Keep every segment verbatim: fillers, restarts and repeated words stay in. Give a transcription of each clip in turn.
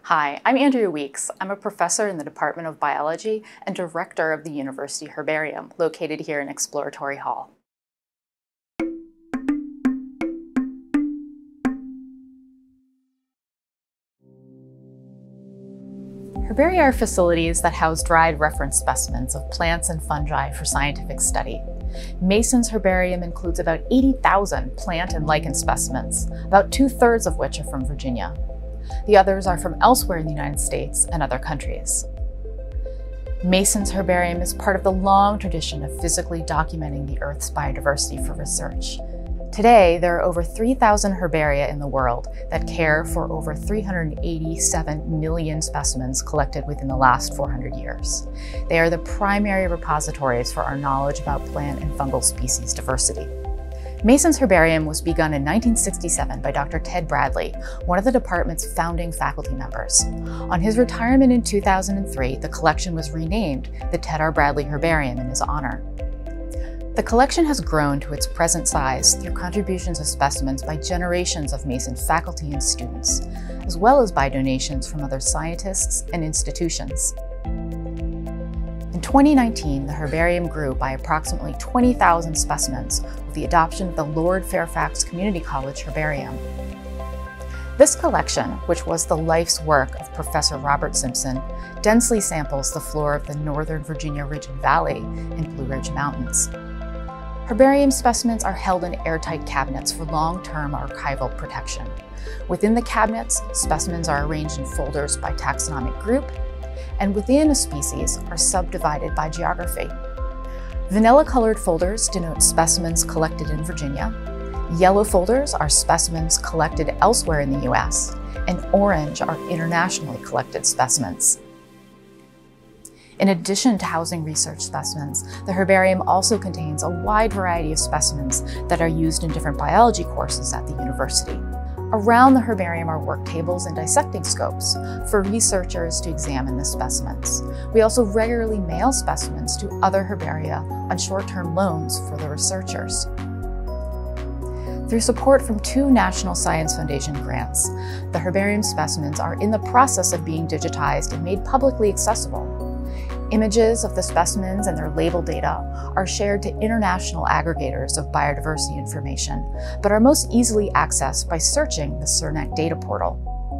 Hi, I'm Andrea Weeks. I'm a professor in the Department of Biology and director of the University Herbarium, located here in Exploratory Hall. Herbaria are facilities that house dried reference specimens of plants and fungi for scientific study. Mason's Herbarium includes about eighty thousand plant and lichen specimens, about two-thirds of which are from Virginia. The others are from elsewhere in the United States and other countries. Mason's Herbarium is part of the long tradition of physically documenting the Earth's biodiversity for research. Today, there are over three thousand herbaria in the world that care for over three hundred eighty-seven million specimens collected within the last four hundred years. They are the primary repositories for our knowledge about plant and fungal species diversity. Mason's Herbarium was begun in nineteen sixty-seven by Doctor Ted Bradley, one of the department's founding faculty members. On his retirement in two thousand three, the collection was renamed the Ted R. Bradley Herbarium in his honor. The collection has grown to its present size through contributions of specimens by generations of Mason faculty and students, as well as by donations from other scientists and institutions. In twenty nineteen, the herbarium grew by approximately twenty thousand specimens with the adoption of the Lord Fairfax Community College Herbarium. This collection, which was the life's work of Professor Robert Simpson, densely samples the flora of the Northern Virginia Ridge and Valley and Blue Ridge Mountains. Herbarium specimens are held in airtight cabinets for long-term archival protection. Within the cabinets, specimens are arranged in folders by taxonomic group, and within a species are subdivided by geography. Vanilla-colored folders denote specimens collected in Virginia. Yellow folders are specimens collected elsewhere in the U S, and orange are internationally collected specimens. In addition to housing research specimens, the herbarium also contains a wide variety of specimens that are used in different biology courses at the university. Around the herbarium are work tables and dissecting scopes for researchers to examine the specimens. We also regularly mail specimens to other herbaria on short-term loans for the researchers. Through support from two National Science Foundation grants, the herbarium specimens are in the process of being digitized and made publicly accessible. Images of the specimens and their label data are shared to international aggregators of biodiversity information, but are most easily accessed by searching the CERNEC data portal.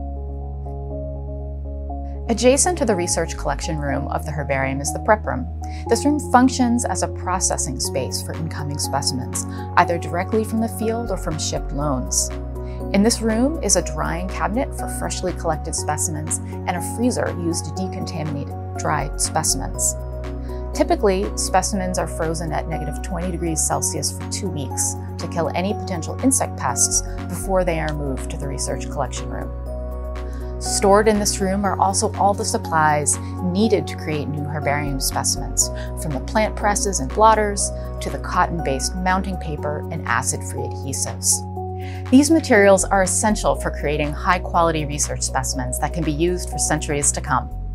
Adjacent to the research collection room of the herbarium is the prep room. This room functions as a processing space for incoming specimens, either directly from the field or from shipped loans. In this room is a drying cabinet for freshly collected specimens and a freezer used to decontaminate dried specimens. Typically, specimens are frozen at negative twenty degrees Celsius for two weeks to kill any potential insect pests before they are moved to the research collection room. Stored in this room are also all the supplies needed to create new herbarium specimens, from the plant presses and blotters to the cotton-based mounting paper and acid-free adhesives. These materials are essential for creating high-quality research specimens that can be used for centuries to come.